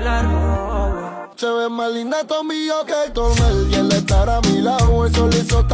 la robo. Se ve más linda conmigo que con él. Y el estar a mi lado, eso le hizo